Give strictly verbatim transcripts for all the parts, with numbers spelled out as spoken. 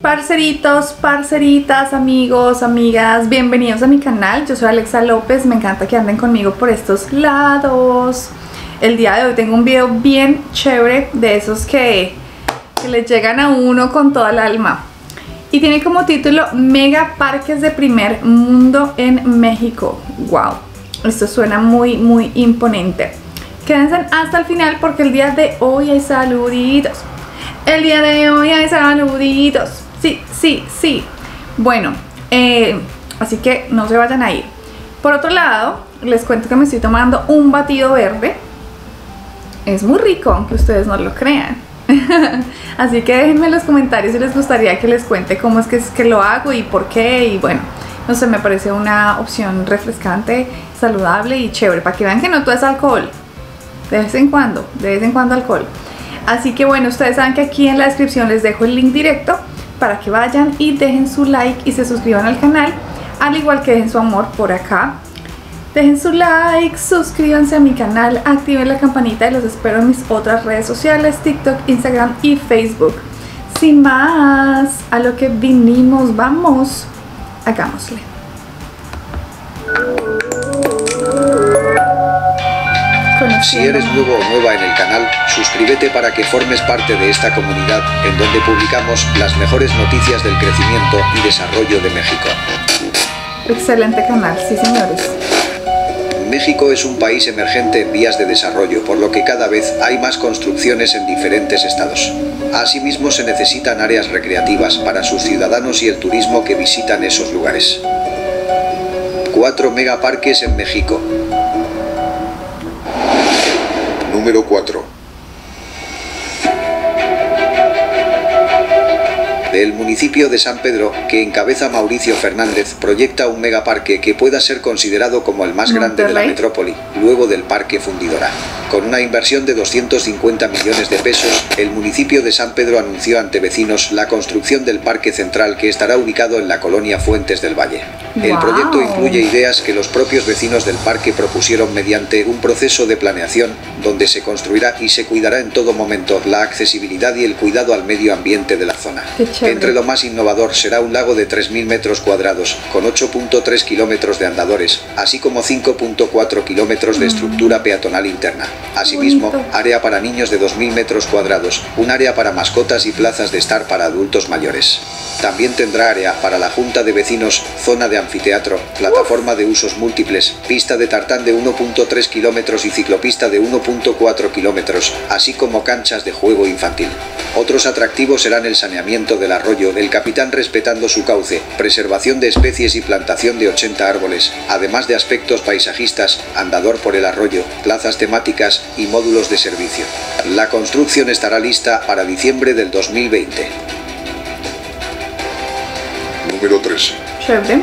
Parceritos, parceritas, amigos, amigas, bienvenidos a mi canal. Yo soy Alexa López, me encanta que anden conmigo por estos lados. El día de hoy tengo un video bien chévere, de esos que, que les llegan a uno con toda el alma. Y tiene como título Mega Parques de Primer Mundo en México. Wow, esto suena muy, muy imponente. Quédense hasta el final porque el día de hoy hay saluditos. El día de hoy hay saluditos. Sí, sí, sí. Bueno, eh, así que no se vayan a ir. Por otro lado, les cuento que me estoy tomando un batido verde. Es muy rico, aunque ustedes no lo crean. Así que déjenme en los comentarios si les gustaría que les cuente cómo es que, es que lo hago y por qué. Y bueno, no sé, me parece una opción refrescante, saludable y chévere, para que vean que no todo es alcohol. De vez en cuando, de vez en cuando alcohol. Así que bueno, ustedes saben que aquí en la descripción les dejo el link directo para que vayan y dejen su like y se suscriban al canal, al igual que dejen su amor por acá. Dejen su like, suscríbanse a mi canal, activen la campanita y los espero en mis otras redes sociales, TikTok, Instagram y Facebook. Sin más, a lo que vinimos, vamos, hagámosle. Si eres nuevo o nueva en el canal, suscríbete para que formes parte de esta comunidad en donde publicamos las mejores noticias del crecimiento y desarrollo de México. Excelente canal, sí señores. México es un país emergente en vías de desarrollo, por lo que cada vez hay más construcciones en diferentes estados. Asimismo, se necesitan áreas recreativas para sus ciudadanos y el turismo que visitan esos lugares. Cuatro megaparques en México. Número cuatro. El municipio de San Pedro, que encabeza Mauricio Fernández, proyecta un megaparque que pueda ser considerado como el más grande de la metrópoli, luego del Parque Fundidora. Con una inversión de doscientos cincuenta millones de pesos, el municipio de San Pedro anunció ante vecinos la construcción del Parque Central, que estará ubicado en la colonia Fuentes del Valle. El Wow. proyecto incluye ideas que los propios vecinos del parque propusieron mediante un proceso de planeación, donde se construirá y se cuidará en todo momento la accesibilidad y el cuidado al medio ambiente de la zona. Entre lo más innovador será un lago de tres mil metros cuadrados, con ocho punto tres kilómetros de andadores, así como cinco punto cuatro kilómetros de estructura peatonal interna. Asimismo, área para niños de dos mil metros cuadrados, un área para mascotas y plazas de estar para adultos mayores. También tendrá área para la junta de vecinos, zona de anfiteatro, plataforma de usos múltiples, pista de tartán de uno punto tres kilómetros y ciclopista de uno punto cuatro kilómetros, así como canchas de juego infantil. Otros atractivos serán el saneamiento del arroyo El Capitán respetando su cauce, preservación de especies y plantación de ochenta árboles, además de aspectos paisajistas, andador por el arroyo, plazas temáticas y módulos de servicio. La construcción estará lista para diciembre del dos mil veinte. Número tres. Chévere.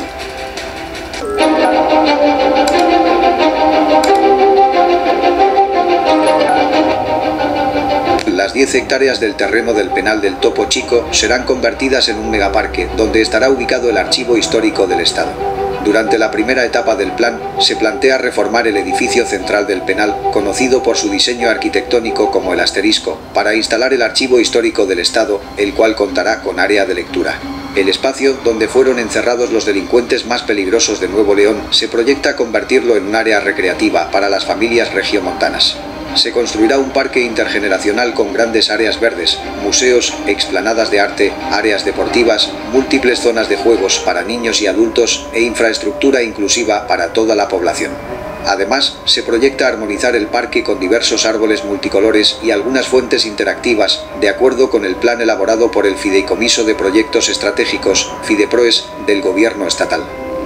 Las diez hectáreas del terreno del penal del Topo Chico serán convertidas en un megaparque, donde estará ubicado el Archivo Histórico del Estado. Durante la primera etapa del plan, se plantea reformar el edificio central del penal, conocido por su diseño arquitectónico como el Asterisco, para instalar el Archivo Histórico del Estado, el cual contará con área de lectura. El espacio donde fueron encerrados los delincuentes más peligrosos de Nuevo León se proyecta convertirlo en un área recreativa para las familias regiomontanas. Se construirá un parque intergeneracional con grandes áreas verdes, museos, explanadas de arte, áreas deportivas, múltiples zonas de juegos para niños y adultos e infraestructura inclusiva para toda la población. Además, se proyecta armonizar el parque con diversos árboles multicolores y algunas fuentes interactivas, de acuerdo con el plan elaborado por el Fideicomiso de Proyectos Estratégicos, Fideproes, del gobierno estatal.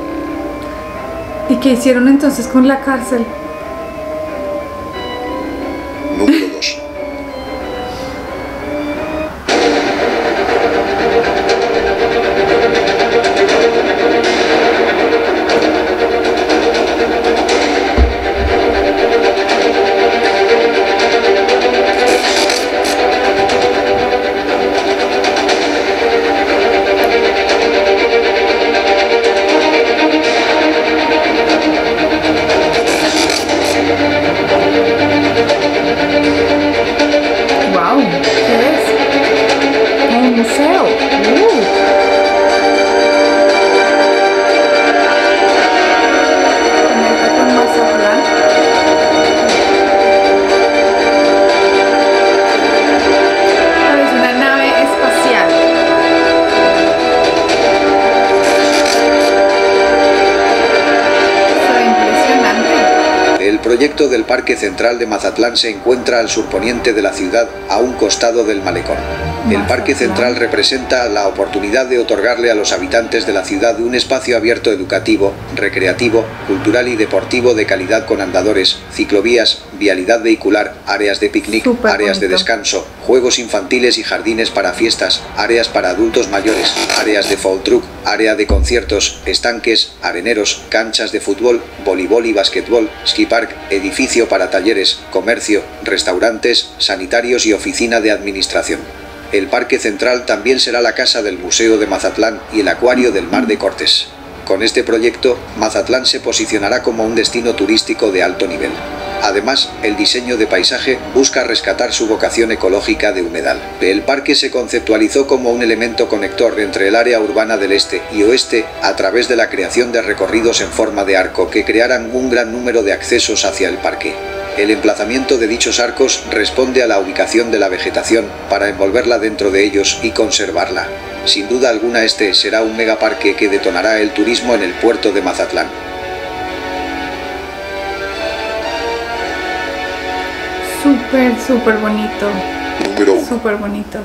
¿Y qué hicieron entonces con la cárcel? Número dos. proyecto del Parque Central de Mazatlán se encuentra al surponiente de la ciudad, a un costado del malecón. El Parque Central representa la oportunidad de otorgarle a los habitantes de la ciudad un espacio abierto educativo, recreativo, cultural y deportivo de calidad con andadores, ciclovías, vialidad vehicular, áreas de picnic, Súper áreas de bonito. descanso, juegos infantiles y jardines para fiestas, áreas para adultos mayores, áreas de food truck, área de conciertos, estanques, areneros, canchas de fútbol, voleibol y basquetbol, ski park, edificio para talleres, comercio, restaurantes, sanitarios y oficina de administración. El Parque Central también será la casa del Museo de Mazatlán y el Acuario del Mar de Cortés. Con este proyecto, Mazatlán se posicionará como un destino turístico de alto nivel. Además, el diseño de paisaje busca rescatar su vocación ecológica de humedal. El parque se conceptualizó como un elemento conector entre el área urbana del este y oeste a través de la creación de recorridos en forma de arco que crearan un gran número de accesos hacia el parque. El emplazamiento de dichos arcos responde a la ubicación de la vegetación para envolverla dentro de ellos y conservarla. Sin duda alguna este será un megaparque que detonará el turismo en el puerto de Mazatlán. Súper, súper bonito. Número uno. Súper bonito.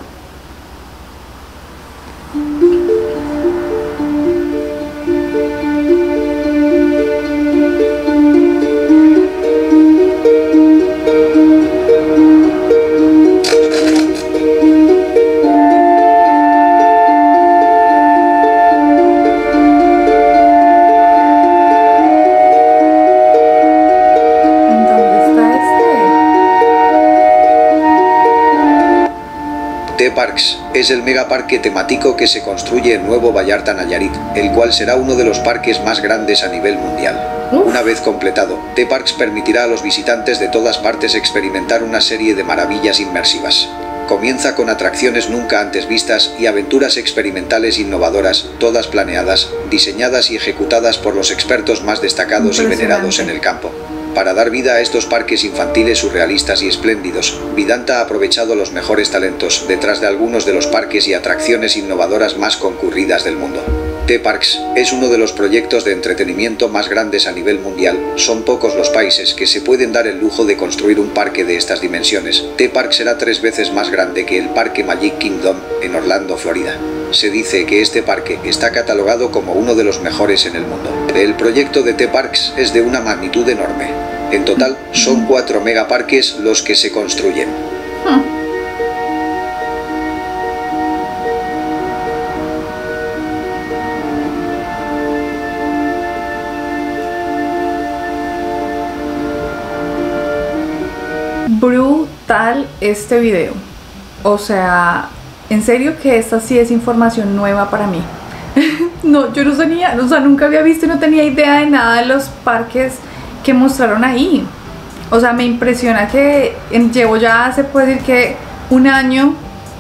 T-Parks es el megaparque temático que se construye en Nuevo Vallarta, Nayarit, el cual será uno de los parques más grandes a nivel mundial. Uf. Una vez completado, T-Parks permitirá a los visitantes de todas partes experimentar una serie de maravillas inmersivas. Comienza con atracciones nunca antes vistas y aventuras experimentales innovadoras, todas planeadas, diseñadas y ejecutadas por los expertos más destacados y venerados en el campo. Para dar vida a estos parques infantiles surrealistas y espléndidos, Vidanta ha aprovechado los mejores talentos detrás de algunos de los parques y atracciones innovadoras más concurridas del mundo. T-Parks es uno de los proyectos de entretenimiento más grandes a nivel mundial. Son pocos los países que se pueden dar el lujo de construir un parque de estas dimensiones. T-Parks será tres veces más grande que el Parque Magic Kingdom en Orlando, Florida. Se dice que este parque está catalogado como uno de los mejores en el mundo. El proyecto de T-Parks es de una magnitud enorme. En total, son cuatro megaparques los que se construyen. Hmm. Brutal este video. O sea, en serio que esta sí es información nueva para mí. No, yo no tenía, o sea, nunca había visto y no tenía idea de nada de los parques que mostraron ahí. O sea, me impresiona que en, llevo ya, se puede decir que un año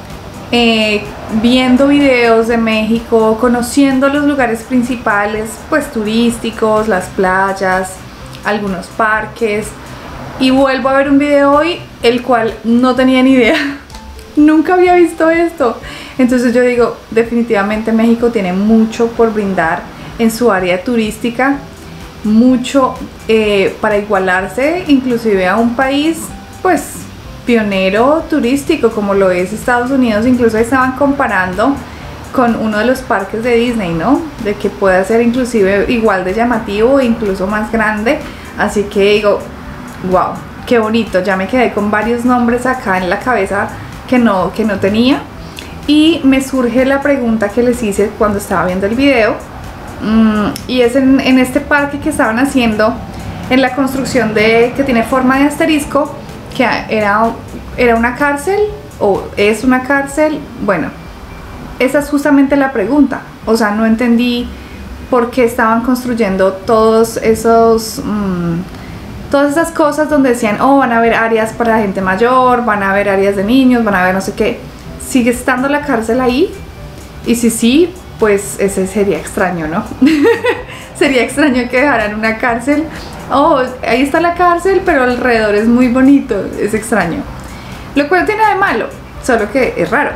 eh, viendo videos de México, conociendo los lugares principales, pues turísticos, las playas, algunos parques, y vuelvo a ver un video hoy, el cual no tenía ni idea. Nunca había visto esto. Entonces yo digo, definitivamente México tiene mucho por brindar en su área turística, mucho eh, para igualarse inclusive a un país pues pionero turístico como lo es Estados Unidos. Incluso estaban comparando con uno de los parques de Disney, ¿no? De que pueda ser inclusive igual de llamativo e incluso más grande. Así que digo, wow, qué bonito. Ya me quedé con varios nombres acá en la cabeza que no, que no tenía. Y me surge la pregunta que les hice cuando estaba viendo el video, mm, y es en, en este parque que estaban haciendo, en la construcción de que tiene forma de asterisco, que era, era una cárcel o es una cárcel. Bueno, esa es justamente la pregunta. O sea, no entendí por qué estaban construyendo todos esos mmm, todas esas cosas donde decían, oh, van a haber áreas para gente mayor, van a haber áreas de niños, van a haber no sé qué. ¿Sigue estando la cárcel ahí? Y si sí, pues ese sería extraño, ¿no? Sería extraño que dejaran una cárcel. Oh, ahí está la cárcel, pero alrededor es muy bonito. Es extraño. Lo cual no tiene nada de malo, solo que es raro.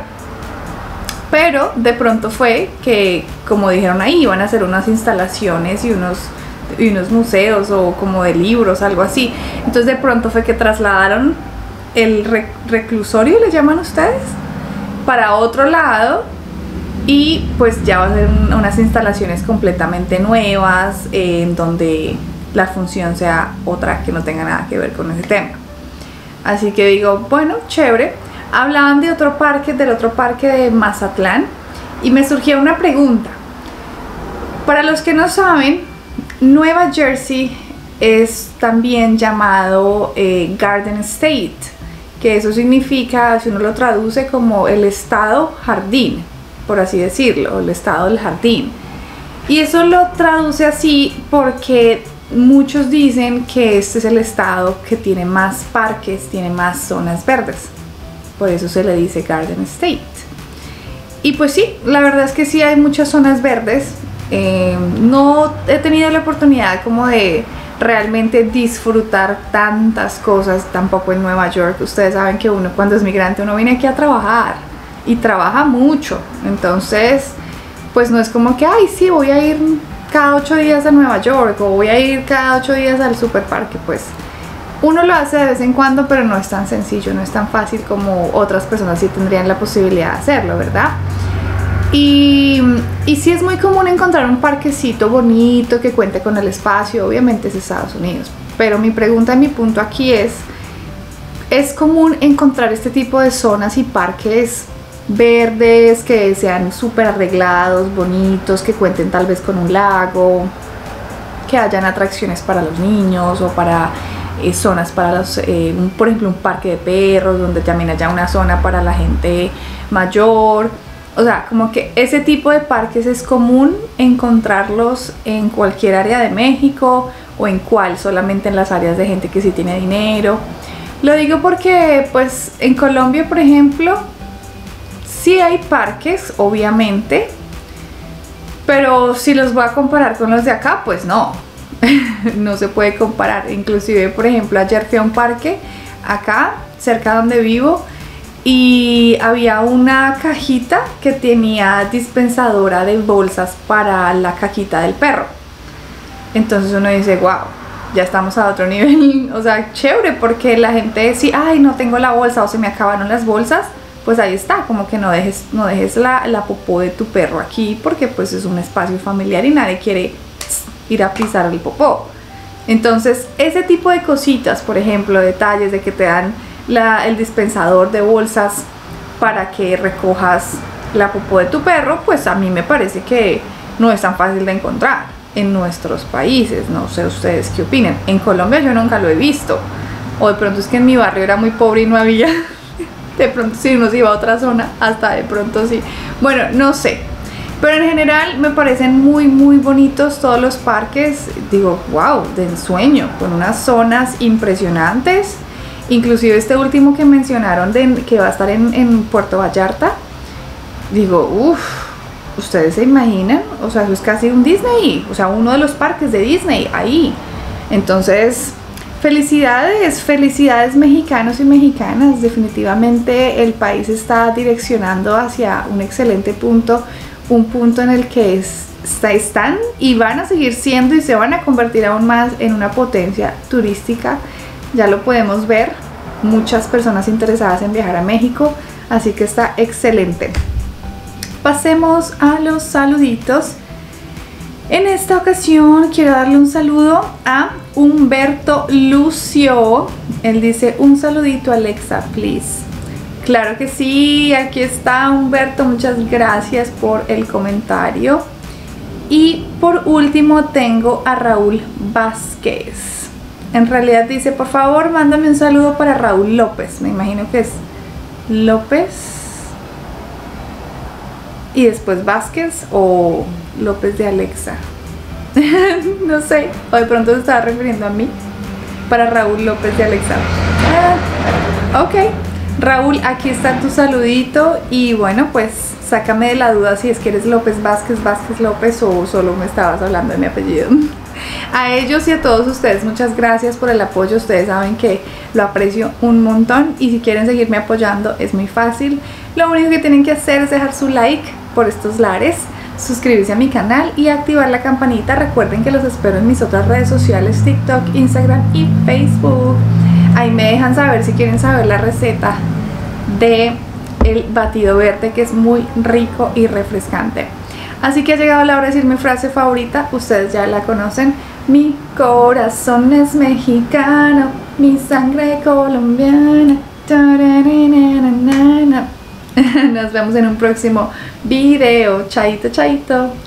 Pero de pronto fue que, como dijeron ahí, iban a hacer unas instalaciones y unos y unos museos o como de libros, algo así. Entonces de pronto fue que trasladaron el rec reclusorio, ¿le llaman ustedes?, para otro lado, y pues ya va a ser un, unas instalaciones completamente nuevas, eh, en donde la función sea otra que no tenga nada que ver con ese tema. Así que digo, bueno, chévere. Hablaban de otro parque, del otro parque de Mazatlán, y me surgió una pregunta. Para los que no saben, Nueva Jersey es también llamado eh, Garden State, que eso significa, si uno lo traduce, como el estado jardín, por así decirlo, el estado del jardín. Y eso lo traduce así porque muchos dicen que este es el estado que tiene más parques, tiene más zonas verdes. Por eso se le dice Garden State. Y pues sí, la verdad es que sí hay muchas zonas verdes. Eh, no he tenido la oportunidad como de realmente disfrutar tantas cosas tampoco en Nueva York. Ustedes saben que uno cuando es migrante, uno viene aquí a trabajar y trabaja mucho. Entonces, pues no es como que, ay, sí, voy a ir cada ocho días a Nueva York o voy a ir cada ocho días al superparque. Pues uno lo hace de vez en cuando, pero no es tan sencillo, no es tan fácil como otras personas sí tendrían la posibilidad de hacerlo, ¿verdad? Y, y sí es muy común encontrar un parquecito bonito que cuente con el espacio. Obviamente es Estados Unidos, pero mi pregunta y mi punto aquí es, ¿es común encontrar este tipo de zonas y parques verdes que sean súper arreglados, bonitos, que cuenten tal vez con un lago, que hayan atracciones para los niños o para eh, zonas para los, eh, un, por ejemplo un parque de perros donde también haya una zona para la gente mayor? O sea, como que ese tipo de parques es común encontrarlos en cualquier área de México, o en cuál, solamente en las áreas de gente que sí tiene dinero. Lo digo porque pues en Colombia, por ejemplo, sí hay parques, obviamente, pero si los voy a comparar con los de acá, pues no, no se puede comparar. Inclusive, por ejemplo, ayer fui a un parque acá, cerca donde vivo, y había una cajita que tenía dispensadora de bolsas para la caquita del perro. Entonces uno dice, wow, ya estamos a otro nivel. O sea, chévere, porque la gente dice, ay, no tengo la bolsa o se me acabaron las bolsas. Pues ahí está, como que no dejes, no dejes la, la popó de tu perro aquí, porque pues es un espacio familiar y nadie quiere ir a pisar el popó. Entonces ese tipo de cositas, por ejemplo, detalles de que te dan la, el dispensador de bolsas para que recojas la popó de tu perro, pues a mí me parece que no es tan fácil de encontrar en nuestros países. No sé ustedes qué opinan. En Colombia yo nunca lo he visto, o de pronto es que en mi barrio era muy pobre y no había. De pronto si uno se iba a otra zona, hasta de pronto sí. Bueno, no sé. Pero en general me parecen muy muy bonitos todos los parques. Digo, wow, de ensueño, con unas zonas impresionantes. Inclusive este último que mencionaron, de, que va a estar en, en Puerto Vallarta. Digo, uff, ¿ustedes se imaginan? O sea, eso es casi un Disney. O sea, uno de los parques de Disney ahí. Entonces, felicidades, felicidades mexicanos y mexicanas. Definitivamente el país está direccionando hacia un excelente punto, un punto en el que es, está, están y van a seguir siendo y se van a convertir aún más en una potencia turística. Ya lo podemos ver, muchas personas interesadas en viajar a México, así que está excelente. Pasemos a los saluditos. En esta ocasión quiero darle un saludo a Humberto Lucio. Él dice, un saludito Alexa, please. Claro que sí, aquí está Humberto, muchas gracias por el comentario. Y por último tengo a Raúl Vázquez. En realidad dice, por favor mándame un saludo para Raúl López. Me imagino que es López y después Vázquez, o López de Alexa. No sé, o de pronto se estaba refiriendo a mí. Para Raúl López de Alexa. Ah, ok, Raúl, aquí está tu saludito. Y bueno, pues sácame de la duda si es que eres López Vázquez, Vázquez López, o solo me estabas hablando de mi apellido. A ellos y a todos ustedes, muchas gracias por el apoyo. Ustedes saben que lo aprecio un montón, y si quieren seguirme apoyando es muy fácil. Lo único que tienen que hacer es dejar su like por estos lares, suscribirse a mi canal y activar la campanita. Recuerden que los espero en mis otras redes sociales, TikTok, Instagram y Facebook. Ahí me dejan saber si quieren saber la receta de el batido verde, que es muy rico y refrescante. Así que ha llegado la hora de decir mi frase favorita. Ustedes ya la conocen: mi corazón es mexicano, mi sangre colombiana. Nos vemos en un próximo video. Chaito, chaito.